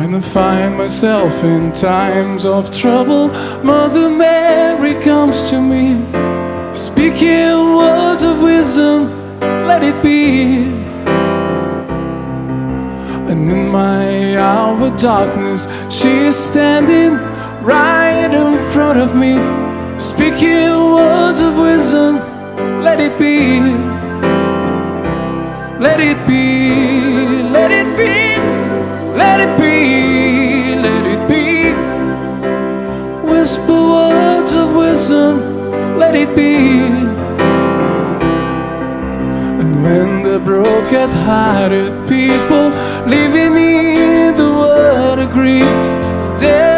When I find myself in times of trouble, Mother Mary comes to me, speaking words of wisdom, let it be. And in my hour of darkness, she is standing right in front of me, speaking words of wisdom, let it be. Let it be, let it be, let it be, let it be. Whisper words of wisdom, let it be. And when the broken-hearted people living in the world agree,